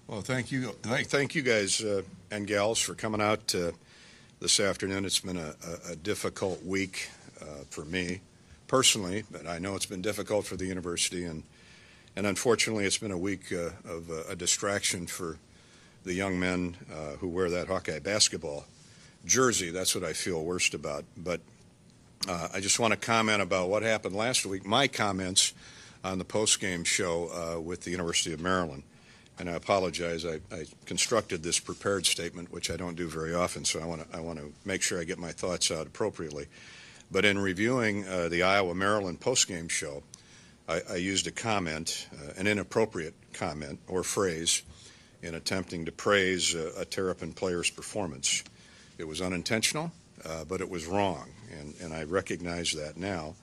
Well, thank you guys and gals for coming out this afternoon. It's been a difficult week for me personally, but I know it's been difficult for the university, and unfortunately, it's been a week of a distraction for the young men who wear that Hawkeye basketball jersey. That's what I feel worst about. But I just want to comment about what happened last week. My comments on the post-game show with the University of Maryland. And I apologize. I constructed this prepared statement, which I don't do very often, so I want to make sure I get my thoughts out appropriately. But in reviewing the Iowa-Maryland postgame show, I used a comment, an inappropriate comment or phrase, in attempting to praise a Terrapin player's performance. It was unintentional, but it was wrong, and I recognize that now.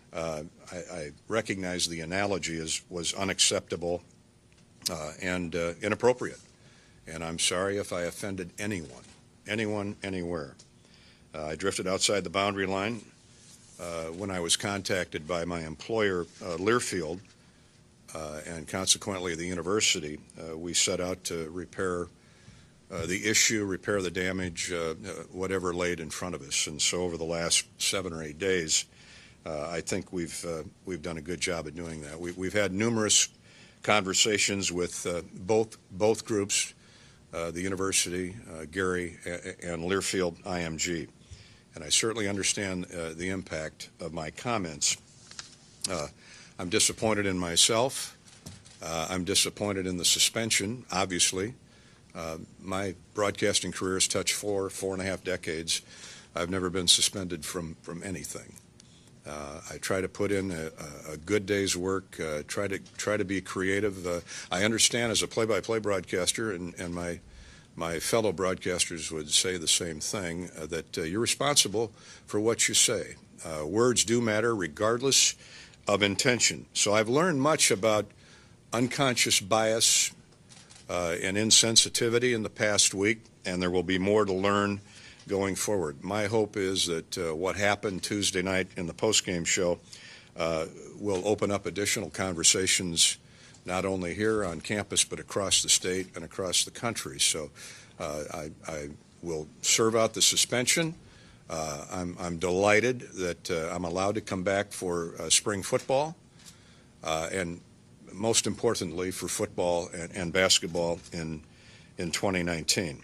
I recognize the analogy was unacceptable. And inappropriate. And I'm sorry if I offended anyone, anywhere. I drifted outside the boundary line when I was contacted by my employer, Learfield, and consequently the university. We set out to repair the issue, repair the damage, whatever laid in front of us. And so over the last 7 or 8 days, I think we've done a good job at doing that. We've had numerous conversations with both groups, the university, Gary, and Learfield IMG. And I certainly understand the impact of my comments. I'm disappointed in myself. I'm disappointed in the suspension, obviously. My broadcasting career has touched 4.5 decades. I've never been suspended from anything. I try to put in a good day's work, try to be creative. I understand as a play-by-play broadcaster, and my fellow broadcasters would say the same thing, that you're responsible for what you say. Words do matter regardless of intention. So I've learned much about unconscious bias and insensitivity in the past week, and there will be more to learn going forward. My hope is that what happened Tuesday night in the postgame show will open up additional conversations, not only here on campus, but across the state and across the country. So I will serve out the suspension. I'm delighted that I'm allowed to come back for spring football, and most importantly for football and basketball in 2019.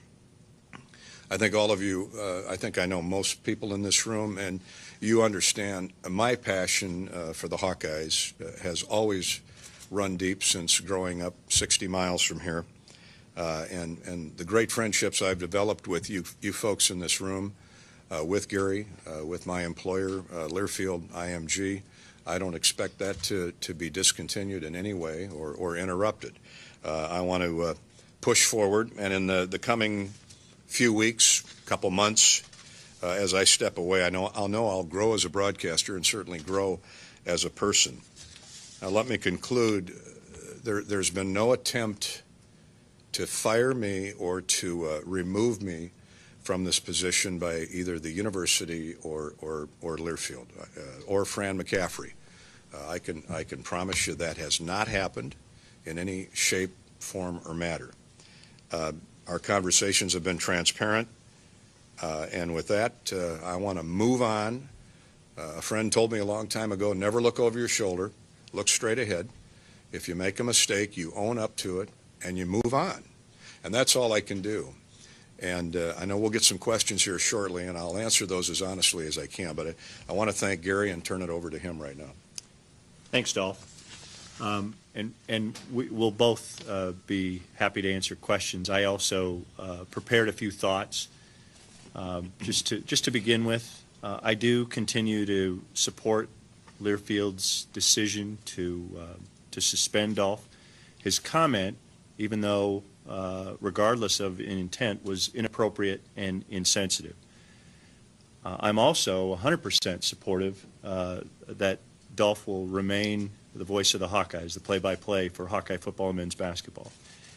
I think all of you, I think I know most people in this room, and you understand my passion for the Hawkeyes has always run deep since growing up 60 miles from here. And the great friendships I've developed with you folks in this room, with Gary, with my employer, Learfield IMG, I don't expect that to be discontinued in any way or interrupted. I want to push forward, and in the coming few weeks, couple months, as I step away, I'll grow as a broadcaster and certainly grow as a person. Now, let me conclude. There's been no attempt to fire me or to remove me from this position by either the university or Learfield or Fran McCaffrey. I can promise you that has not happened in any shape, form, or matter. Our conversations have been transparent, and with that, I want to move on. A friend told me a long time ago, never look over your shoulder, look straight ahead. If you make a mistake, you own up to it, and you move on. And that's all I can do. And I know we'll get some questions here shortly, and I'll answer those as honestly as I can. But I want to thank Gary and turn it over to him right now. Thanks, Dolph. And we'll both be happy to answer questions. I also prepared a few thoughts. Just to begin with, I do continue to support Learfield's decision to suspend Dolph. His comment, even though regardless of intent, was inappropriate and insensitive. I'm also 100% supportive that Dolph will remain the voice of the Hawkeyes, the play-by-play for Hawkeye football and men's basketball.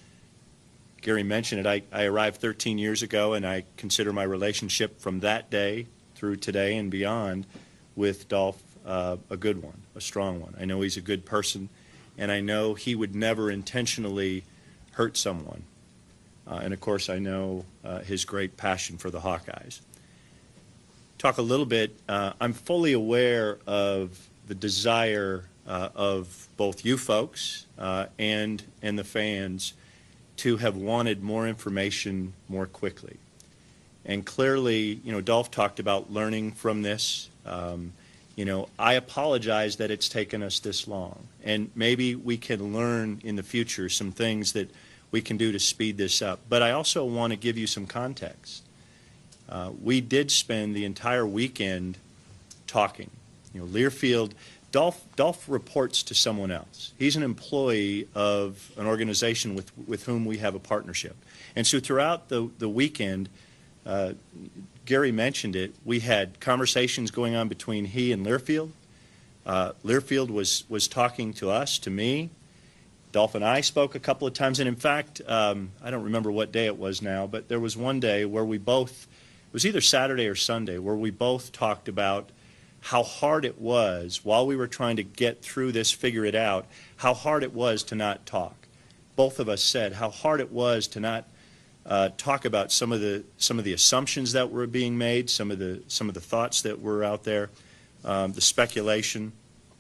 Gary mentioned it. I arrived 13 years ago, and I consider my relationship from that day through today and beyond with Dolph a good one, a strong one. I know he's a good person, and I know he would never intentionally hurt someone. And of course, I know his great passion for the Hawkeyes. Talk a little bit, I'm fully aware of the desire of both you folks and the fans to have wanted more information more quickly. And clearly, you know, Dolph talked about learning from this. You know, I apologize that it's taken us this long. And maybe we can learn in the future some things that we can do to speed this up. But I also want to give you some context. We did spend the entire weekend talking. You know, Learfield, Dolph reports to someone else. He's an employee of an organization with whom we have a partnership. And so throughout the weekend, Gary mentioned it, we had conversations going on between he and Learfield. Learfield was talking to us, to me. Dolph and I spoke a couple of times, and in fact, I don't remember what day it was now, but there was one day where we both, it was either Saturday or Sunday, where we both talked about how hard it was while we were trying to get through this, figure it out, how hard it was to not talk. Both of us said how hard it was to not talk about some of the assumptions that were being made, some of the thoughts that were out there, the speculation.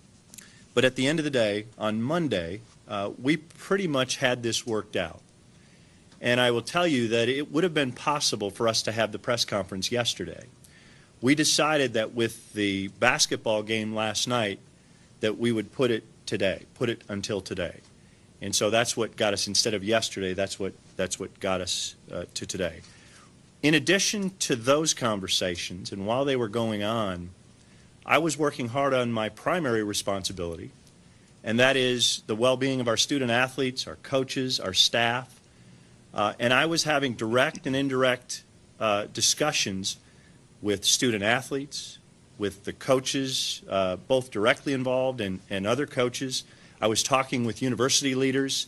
But at the end of the day, on Monday, we pretty much had this worked out. And I will tell you that it would have been possible for us to have the press conference yesterday. We decided that with the basketball game last night that we would put it until today. And so that's what got us, instead of yesterday, that's what got us to today. In addition to those conversations, and while they were going on, I was working hard on my primary responsibility, and that is the well-being of our student athletes, our coaches, our staff. And I was having direct and indirect discussions with student athletes, with the coaches, both directly involved and other coaches. I was talking with university leaders,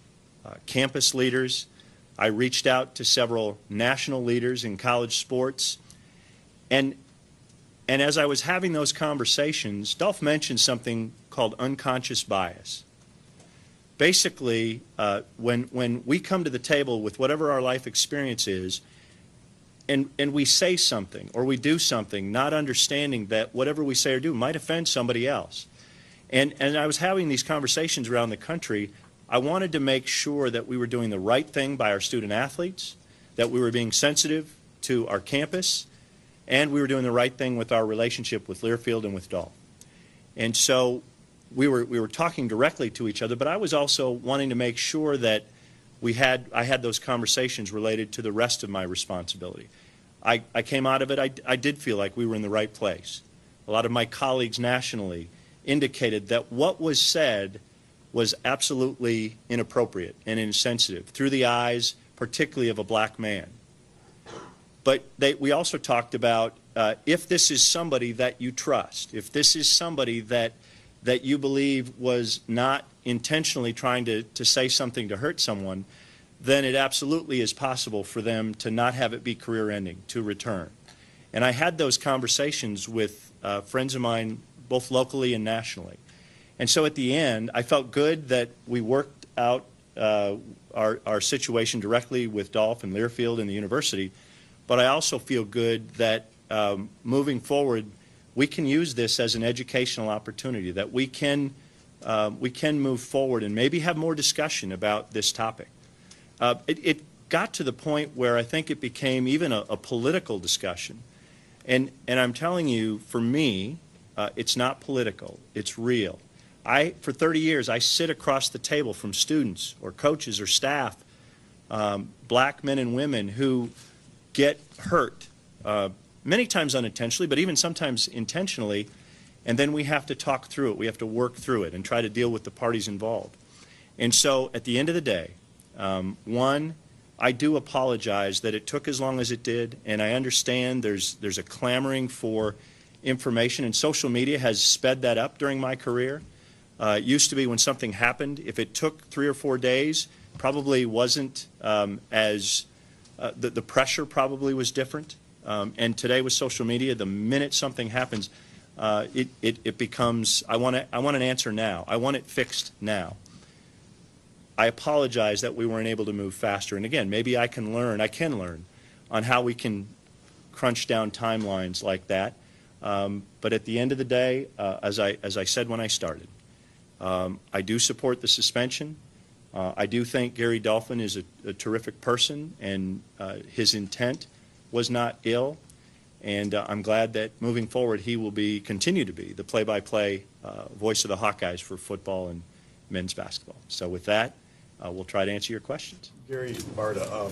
campus leaders. I reached out to several national leaders in college sports. And as I was having those conversations, Dolph mentioned something called unconscious bias. Basically, when we come to the table with whatever our life experience is, and we say something or we do something not understanding that whatever we say or do might offend somebody else. And I was having these conversations around the country. I wanted to make sure that we were doing the right thing by our student athletes, that we were being sensitive to our campus, and we were doing the right thing with our relationship with Learfield and with Dolph. And so we were talking directly to each other, but I was also wanting to make sure that I had those conversations related to the rest of my responsibility. I came out of it, I did feel like we were in the right place. A lot of my colleagues nationally indicated that what was said was absolutely inappropriate and insensitive through the eyes, particularly of a black man. But we also talked about if this is somebody that you trust, if this is somebody that you believe was not intentionally trying to say something to hurt someone, then it absolutely is possible for them to not have it be career-ending, to return. And I had those conversations with friends of mine, both locally and nationally. And so at the end, I felt good that we worked out our situation directly with Dolph and Learfield and the university, but I also feel good that moving forward, we can use this as an educational opportunity, that we can move forward and maybe have more discussion about this topic. It got to the point where I think it became even a political discussion. And I'm telling you, for me, it's not political, it's real. For 30 years, I sit across the table from students or coaches or staff, black men and women who get hurt, many times unintentionally, but even sometimes intentionally, and then we have to talk through it. We have to work through it and try to deal with the parties involved. And so at the end of the day, one, I do apologize that it took as long as it did, and I understand there's a clamoring for information, and social media has sped that up during my career. It used to be when something happened, if it took 3 or 4 days, probably wasn't the pressure probably was different. And today with social media, the minute something happens, it becomes, I want an answer now. I want it fixed now. I apologize that we weren't able to move faster. And again, maybe I can learn on how we can crunch down timelines like that. But at the end of the day, as I said when I started, I do support the suspension. I do think Gary Dolphin is a terrific person, and his intent was not ill. And I'm glad that moving forward he will continue to be the play-by-play voice of the Hawkeyes for football and men's basketball. So with that, we'll try to answer your questions. Gary Barta,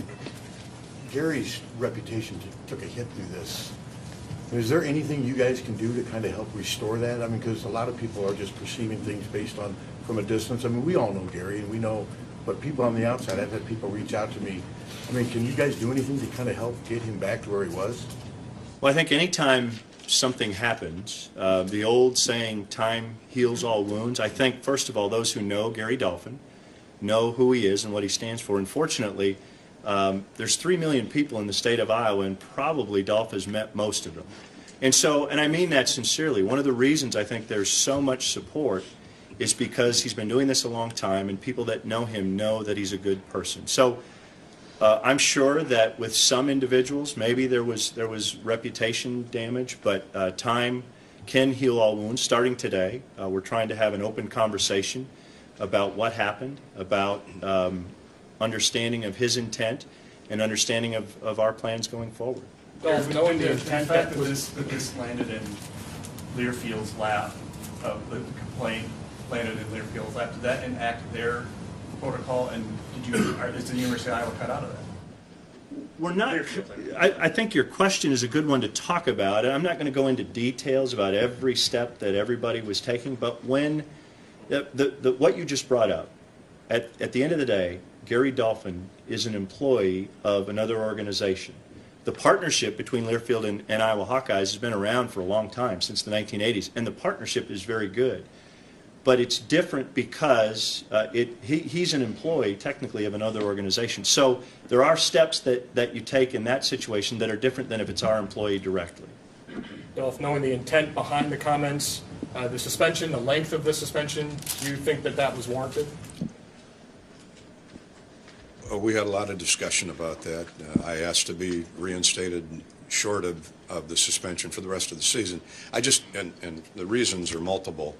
Gary's reputation took a hit through this. Is there anything you guys can do to kind of help restore that? I mean, because a lot of people are just perceiving things based on from a distance. I mean, we all know Gary, and we know, but people on the outside, I've had people reach out to me. I mean, can you guys do anything to kind of help get him back to where he was? Well, I think anytime something happens, the old saying, time heals all wounds, I think, first of all, those who know Gary Dolphin know who he is and what he stands for. Unfortunately, there's 3 million people in the state of Iowa, and probably Dolph has met most of them. And so, and I mean that sincerely, one of the reasons I think there's so much support is because he's been doing this a long time, and people that know him know that he's a good person. So I'm sure that with some individuals, maybe there was reputation damage, but time can heal all wounds. Starting today, we're trying to have an open conversation about what happened, about understanding of his intent, and understanding of our plans going forward. Dolph, knowing the intent that this landed in Learfield's lap, the complaint landed in Learfield's lap, did that enact their protocol, and is the University of Iowa cut out of that? We're not. I think your question is a good one to talk about. I'm not going to go into details about every step that everybody was taking, but when what you just brought up, at the end of the day, Gary Dolphin is an employee of another organization. The partnership between Learfield and Iowa Hawkeyes has been around for a long time, since the 1980s, and the partnership is very good. But it's different because he's an employee, technically, of another organization. So there are steps that you take in that situation that are different than if it's our employee directly. Dolph, knowing the intent behind the comments, the suspension, the length of the suspension, do you think that was warranted? We had a lot of discussion about that. I asked to be reinstated short of the suspension for the rest of the season. And the reasons are multiple.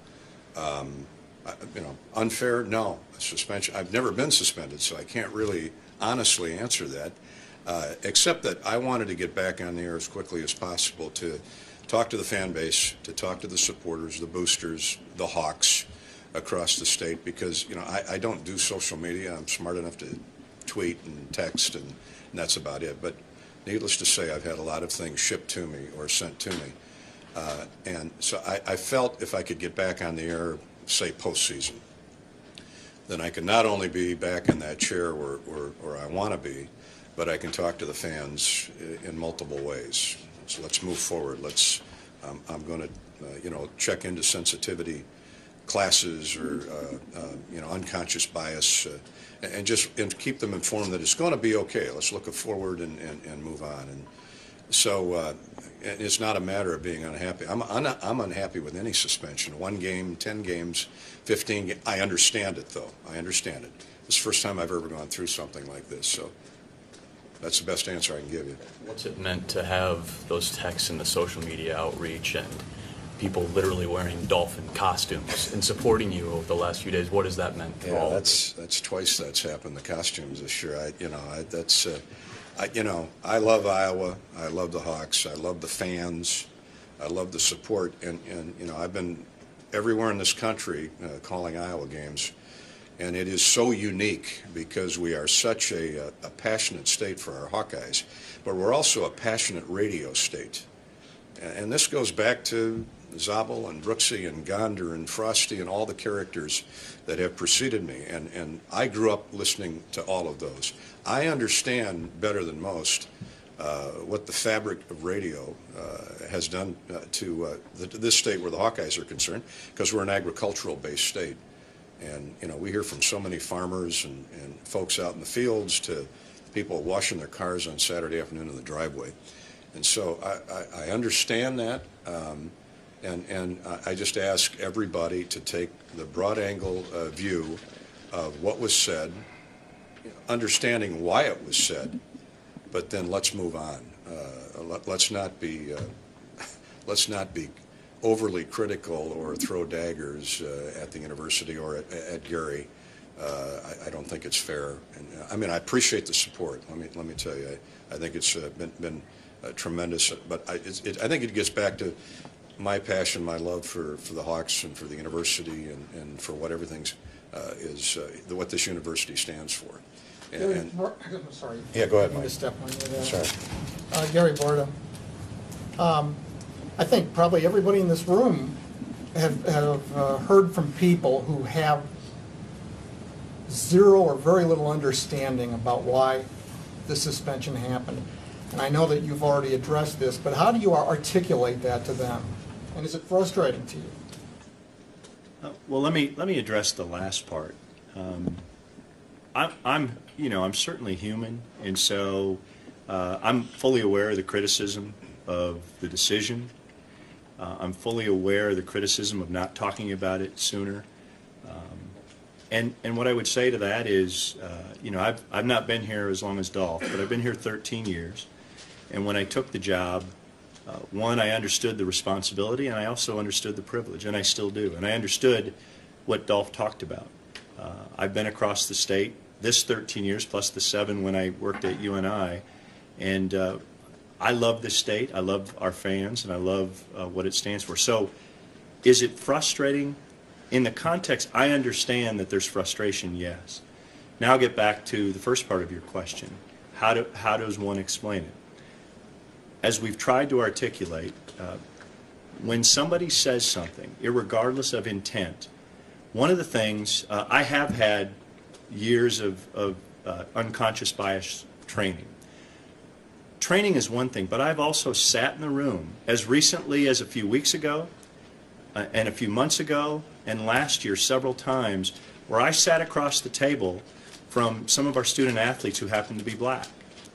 Unfair? No. Suspension. I've never been suspended, so I can't really honestly answer that, except that I wanted to get back on the air as quickly as possible to talk to the fan base, to talk to the supporters, the boosters, the Hawks across the state, because, I don't do social media. I'm smart enough to tweet and text, and that's about it. But needless to say, I've had a lot of things shipped to me or sent to me. And so I felt if I could get back on the air, say postseason, then I can not only be back in that chair where I want to be, but I can talk to the fans in multiple ways. So let's move forward. I'm going to, check into sensitivity classes or, unconscious bias, and keep them informed that it's going to be okay. Let's look forward and move on. And so it's not a matter of being unhappy. I'm unhappy with any suspension. 1 game, 10 games, 15 games. I understand it, though. I understand it. It's the first time I've ever gone through something like this. So that's the best answer I can give you. What's it meant to have those texts and the social media outreach and people literally wearing Dolphin costumes and supporting you over the last few days? What has that meant for all? That's twice that's happened. The costumes this year. I love Iowa. I love the Hawks. I love the fans. I love the support. And I've been everywhere in this country calling Iowa games. And it is so unique because we are such a passionate state for our Hawkeyes, but we're also a passionate radio state. And this goes back to Zabel and Brooksy and Gonder and Frosty and all the characters that have preceded me. And I grew up listening to all of those. I understand better than most what the fabric of radio has done to this state where the Hawkeyes are concerned, because we're an agricultural-based state. And, we hear from so many farmers and folks out in the fields to people washing their cars on Saturday afternoon in the driveway. And so I understand that. And I just ask everybody to take the broad angle view of what was said, understanding why it was said, but then let's move on. Let's not be overly critical or throw daggers at the university or at Gary. I don't think it's fair. And I mean, I appreciate the support. Let me tell you, I think it's been tremendous. But I think it gets back to my passion, my love for the Hawks and for the university and for what everything's is what this university stands for. I'm sorry. Yeah, go ahead, I didn't mean Mike. to step on you there. Sorry. Gary Borda. I think probably everybody in this room have heard from people who have zero or very little understanding about why the suspension happened. And I know that you've already addressed this, but how do you articulate that to them? And is it frustrating to you? Well, let me address the last part. I'm certainly human, and so I'm fully aware of the criticism of the decision. I'm fully aware of the criticism of not talking about it sooner. And what I would say to that is, I've not been here as long as Dolph, but I've been here 13 years. And when I took the job, one, I understood the responsibility, and I also understood the privilege, and I still do. And I understood what Dolph talked about. I've been across the state this 13 years, plus the 7 when I worked at UNI, and I love this state, I love our fans, and I love what it stands for. So is it frustrating? In the context, I understand that there's frustration, yes. Now I'll get back to the first part of your question. How does one explain it? As we've tried to articulate, when somebody says something, irregardless of intent, one of the things, I have had years of unconscious bias training. Training is one thing, but I've also sat in the room as recently as a few weeks ago and a few months ago and last year several times where I sat across the table from some of our student athletes who happened to be black.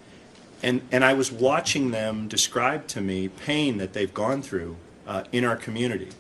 And I was watching them describe to me pain that they've gone through in our community.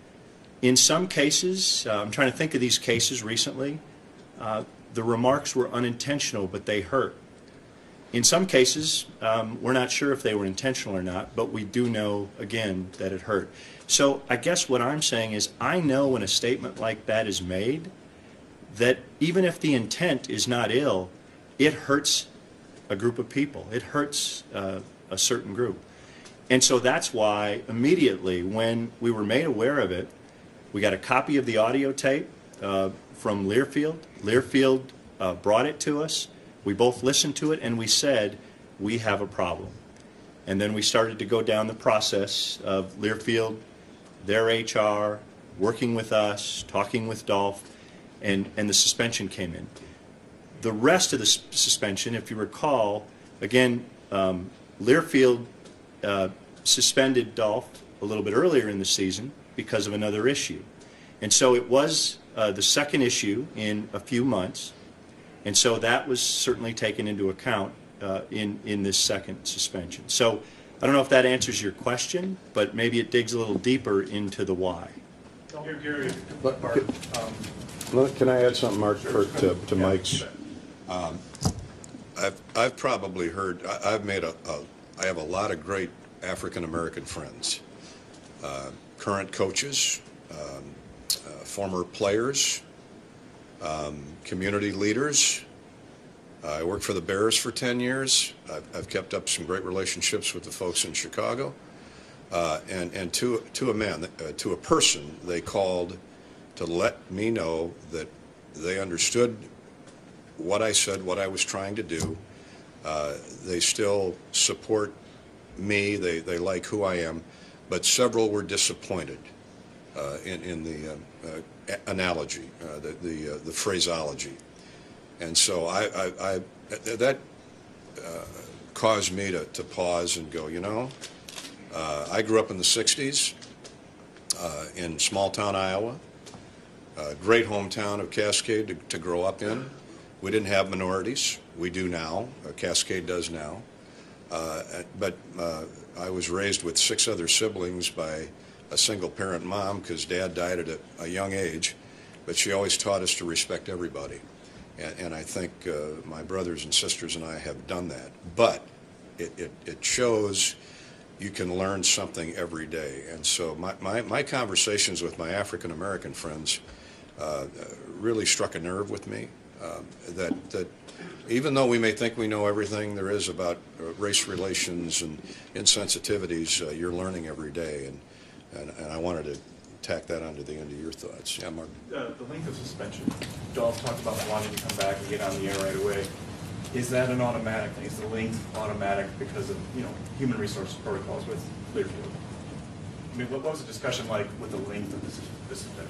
In some cases, I'm trying to think of these cases recently, the remarks were unintentional, but they hurt. In some cases, we're not sure if they were intentional or not, but we do know, again, that it hurt. So I guess what I'm saying is I know when a statement like that is made, that even if the intent is not ill, it hurts a group of people. It hurts a certain group. And so that's why immediately when we were made aware of it, we got a copy of the audio tape from Learfield. Learfield brought it to us. We both listened to it and we said, we have a problem. And then we started to go down the process of Learfield, their HR, working with us, talking with Dolph, and the suspension came in. The rest of the suspension, if you recall, again, Learfield suspended Dolph a little bit earlier in the season because of another issue. And so it was the second issue in a few months, and so that was certainly taken into account in this second suspension. So I don't know if that answers your question, but maybe it digs a little deeper into the why. Gary, Can I add something, Mark, to Mike's? I've probably heard. I have a lot of great African American friends, current coaches, former players, community leaders. I worked for the Bears for 10 years. I've kept up some great relationships with the folks in Chicago. And to a man, to a person, they called to let me know that they understood what I said, what I was trying to do. They still support me. They like who I am. But several were disappointed in the analogy, the phraseology. And so that caused me to pause and go, I grew up in the 60s in small-town Iowa, a great hometown of Cascade to grow up in. We didn't have minorities. We do now. Cascade does now. But I was raised with 6 other siblings by a single-parent mom because Dad died at a young age, but she always taught us to respect everybody. And I think my brothers and sisters and I have done that. But it shows you can learn something every day. And so my conversations with my African American friends really struck a nerve with me, that even though we may think we know everything there is about race relations and insensitivities, you're learning every day. And I wanted to tack that onto the end of your thoughts. Yeah, Mark? The length of suspension, Dolph talked about wanting to come back and get on the air right away. Is that an automatic thing? Is the length automatic because of, human resource protocols with Learfield? I mean, what was the discussion like with the length of the suspension?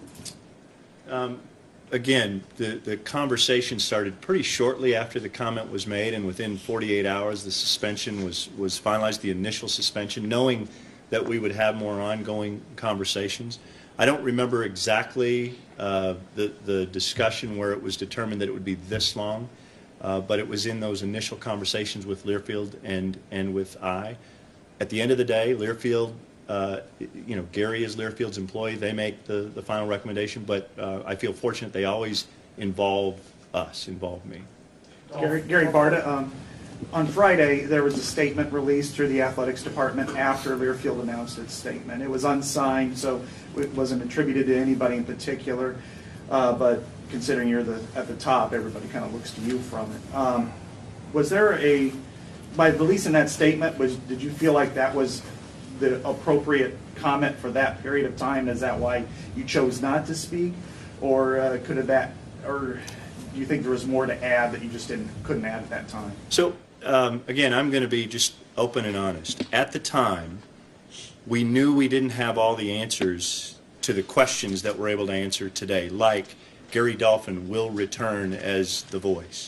Again, the conversation started pretty shortly after the comment was made, and within 48 hours the suspension was finalized, the initial suspension, knowing that we would have more ongoing conversations. I don't remember exactly the discussion where it was determined that it would be this long, but it was in those initial conversations with Learfield and with I. At the end of the day, Learfield, Gary is Learfield's employee. They make the final recommendation, but I feel fortunate they always involve me. Gary Barta, on Friday, there was a statement released through the athletics department after Learfield announced its statement. It was unsigned, so it wasn't attributed to anybody in particular, but considering you're at the top, everybody kind of looks to you from it. Was there by releasing that statement, did you feel like that was the appropriate comment for that period of time? Is that why you chose not to speak, or or do you think there was more to add that you just couldn't add at that time? So again, I'm going to be just open and honest. At the time, we knew we didn't have all the answers to the questions that we're able to answer today, like Gary Dolphin will return as the voice.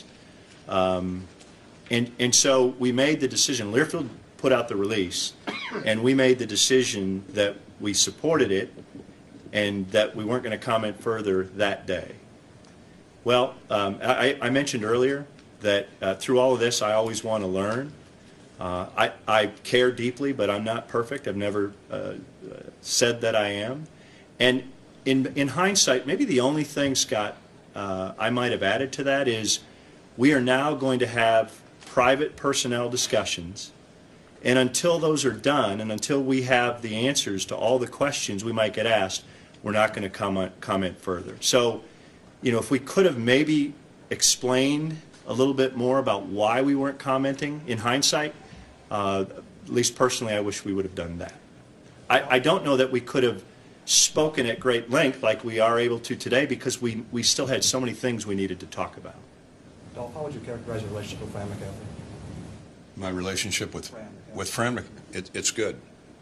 And so we made the decision. Learfield put out the release, and we made the decision that we supported it and that we weren't going to comment further that day. Well, I mentioned earlier that through all of this, I always want to learn. I care deeply, but I'm not perfect. I've never said that I am. And in hindsight, maybe the only thing, Scott, I might have added to that is we are now going to have private personnel discussions, and until those are done and until we have the answers to all the questions we might get asked, we're not going to comment further. So, if we could have maybe explained a little bit more about why we weren't commenting in hindsight, at least personally, I wish we would have done that. I don't know that we could have spoken at great length like we are able to today, because we still had so many things we needed to talk about. Dolph, how would you characterize your relationship with Fran McCaffrey? My relationship with Fran, it's good.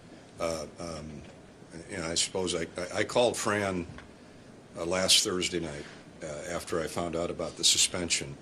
I suppose I called Fran last Thursday night after I found out about the suspension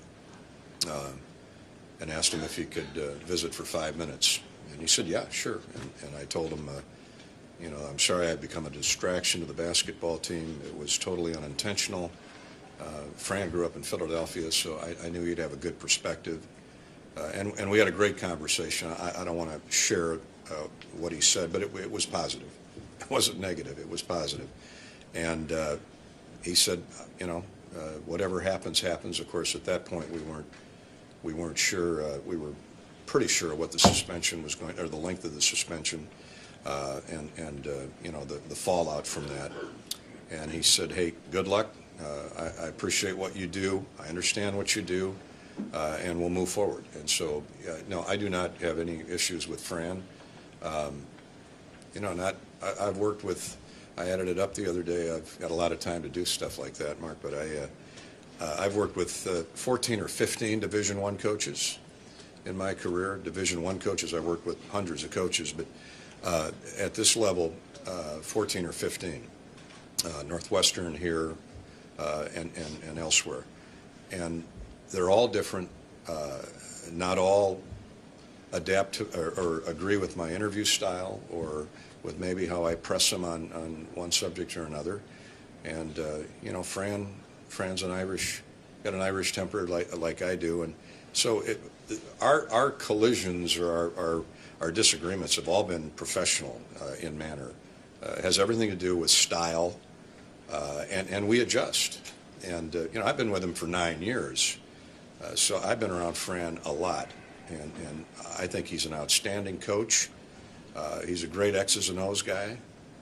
and asked him if he could visit for 5 minutes. And he said, yeah, sure. And I told him, I'm sorry I'd become a distraction to the basketball team. It was totally unintentional. Fran grew up in Philadelphia, so I knew he'd have a good perspective. And we had a great conversation. I don't want to share what he said, but it was positive. It wasn't negative. It was positive. And he said, whatever happens, happens. Of course, at that point, we weren't sure. We were pretty sure what the suspension was going, or the length of the suspension, and the fallout from that. And he said, hey, good luck. I appreciate what you do. I understand what you do. And we'll move forward. And so, no, I do not have any issues with Fran. I've worked with, I added it up the other day. I've got a lot of time to do stuff like that, Mark, but I've worked with 14 or 15 Division I coaches in my career. Division I coaches, I've worked with hundreds of coaches, but at this level, 14 or 15. Northwestern here and elsewhere. And they're all different. Not all adapt to or agree with my interview style or with maybe how I press them on one subject or another. And Fran's got an Irish temper like I do, and so our collisions or our disagreements have all been professional in manner. It has everything to do with style, and we adjust. And I've been with him for 9 years, so I've been around Fran a lot, and I think he's an outstanding coach. He's a great X's and O's guy,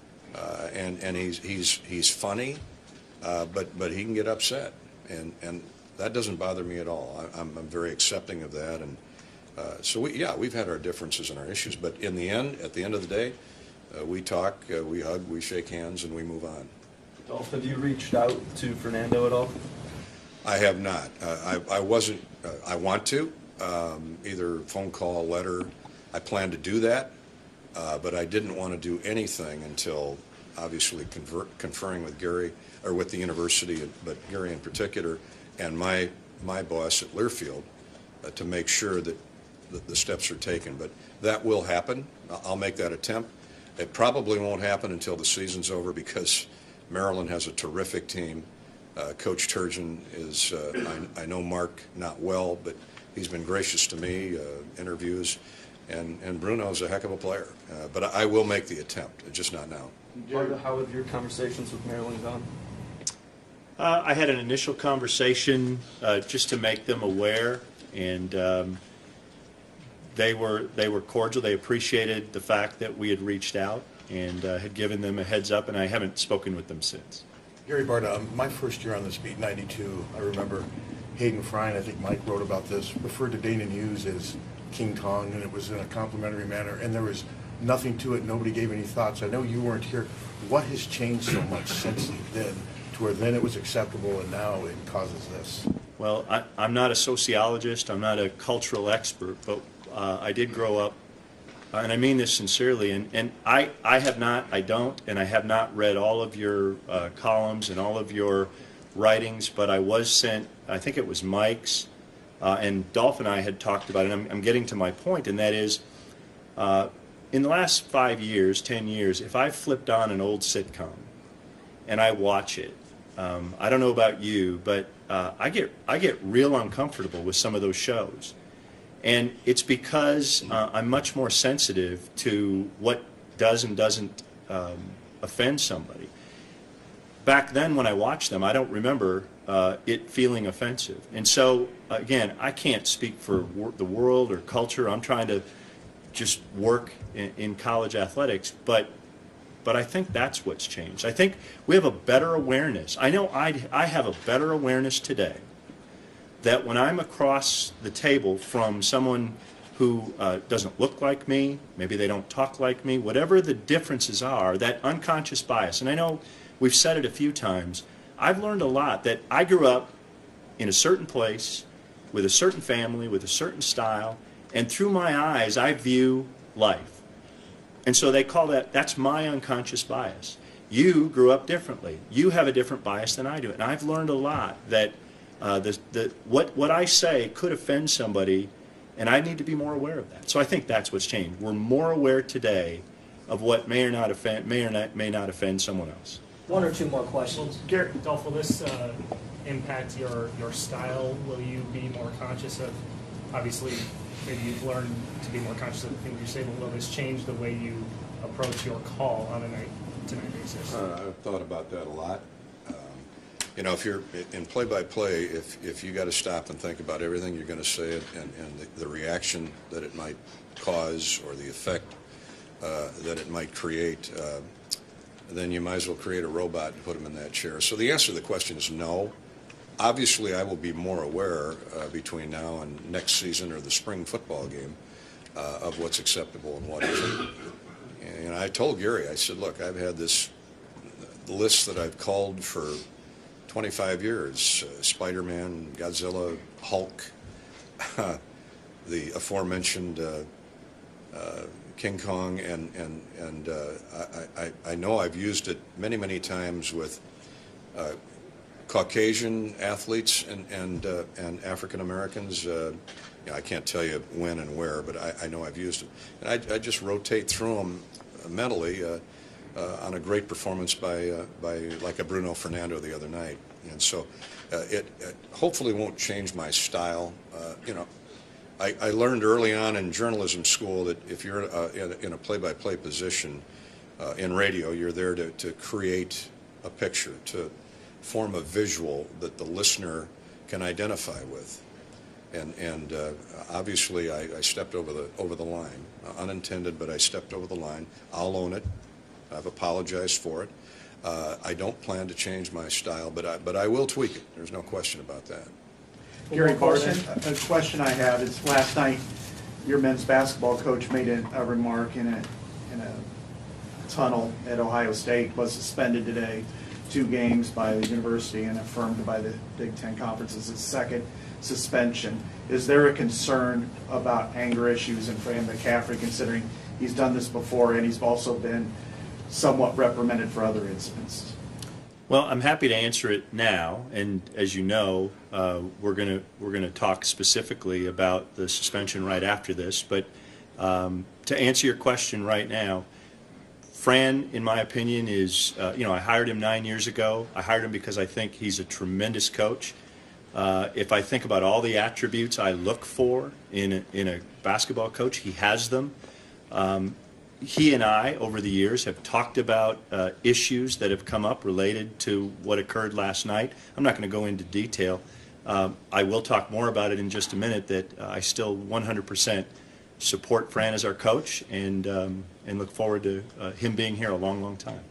and he's funny, but he can get upset, and that doesn't bother me at all. I'm very accepting of that, and so we've had our differences and our issues, but at the end of the day, we talk, we hug, we shake hands, and we move on. Dolph, have you reached out to Fernando at all? I have not. I wasn't. I want to. Either phone call, letter. I plan to do that, but I didn't want to do anything until obviously conferring with Gary or with the university, but Gary in particular, and my boss at Learfield to make sure that the steps are taken. But that will happen. I'll make that attempt. It probably won't happen until the season's over because Maryland has a terrific team. Coach Turgeon is, I know Mark not well, but he's been gracious to me, interviews, and Bruno's a heck of a player. But I will make the attempt, just not now. How have your conversations with Maryland gone? I had an initial conversation just to make them aware, and they were cordial. They appreciated the fact that we had reached out and had given them a heads up, and I haven't spoken with them since. Gary Barta, my first year on this beat, 92, I remember Hayden Fry, I think Mike wrote about this, referred to Dana Hughes as King Kong, and it was in a complimentary manner, and there was nothing to it. Nobody gave any thoughts. I know you weren't here. What has changed so much since then, to where then it was acceptable and now it causes this? Well, I'm not a sociologist. I'm not a cultural expert, but I did grow up, and I mean this sincerely, and I have not read all of your columns and all of your writings, but I was sent, I think it was Mike's, and Dolph and I had talked about it, and I'm getting to my point, and that is, in the last 5 years, 10 years, if I flipped on an old sitcom and I watch it, I don't know about you, but I get real uncomfortable with some of those shows. And it's because I'm much more sensitive to what does and doesn't offend somebody. Back then when I watched them, I don't remember it feeling offensive. And so, again, I can't speak for the world or culture. I'm trying to just work in college athletics, but I think that's what's changed. I think we have a better awareness. I know I have a better awareness today that when I'm across the table from someone who doesn't look like me, maybe they don't talk like me, whatever the differences are, that unconscious bias, and I know we've said it a few times, I've learned a lot that I grew up in a certain place, with a certain family, with a certain style, and through my eyes I view life. And so they call that's my unconscious bias. You grew up differently. You have a different bias than I do. And I've learned a lot that what I say could offend somebody, and I need to be more aware of that. So I think that's what's changed. We're more aware today of what may or may not offend someone else. One or two more questions. Well, Gary, Dolph, will this impact your style? Will you be more conscious of, obviously, maybe you've learned to be more conscious of the things you say, but will this change the way you approach your call on a night-to-night basis? I've thought about that a lot. If you're in play-by-play, if you got to stop and think about everything you're going to say and the reaction that it might cause or the effect that it might create, then you might as well create a robot and put them in that chair. So the answer to the question is no. Obviously, I will be more aware between now and next season or the spring football game of what's acceptable and what isn't. And I told Gary, I said, look, I've had this list that I've called for 25 years, Spider-Man, Godzilla, Hulk, the aforementioned King Kong, and I know I've used it many, many times with Caucasian athletes and African Americans. I can't tell you when and where, but I know I've used it. And I just rotate through them mentally on a great performance by like a Bruno Fernando the other night. And so it hopefully won't change my style. I learned early on in journalism school that if you're in a play-by-play position in radio, you're there to create a picture, to form of visual that the listener can identify with. And obviously, I stepped over the line, unintended, but I stepped over the line. I'll own it. I've apologized for it. I don't plan to change my style, but I will tweak it. There's no question about that. Gary One more Barden, a question I have is, last night, your men's basketball coach made a remark in a tunnel at Ohio State, was suspended today, 2 games by the university and affirmed by the Big Ten Conference as his second suspension. Is there a concern about anger issues in Fran McCaffery, considering he's done this before and he's also been somewhat reprimanded for other incidents? Well, I'm happy to answer it now, and as you know, we're gonna talk specifically about the suspension right after this. But to answer your question right now, Fran, in my opinion, is I hired him 9 years ago. I hired him because I think he's a tremendous coach. If I think about all the attributes I look for in a basketball coach, he has them. He and I, over the years, have talked about issues that have come up related to what occurred last night. I'm not going to go into detail. I will talk more about it in just a minute, that I still 100% support Fran as our coach and look forward to him being here a long, long time.